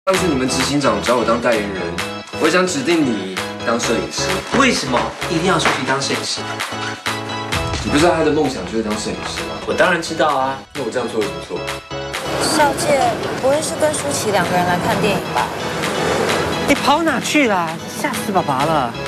上次你们执行长找我当代言人，我想指定你当摄影师。 为什么一定要舒淇当摄影师？ 你不知道他的梦想就是当摄影师吗？ 我当然知道啊。 那我这样做有什么错？ 少介，不会是跟舒淇2个人来看电影吧？ 你跑哪去了？吓死爸爸了！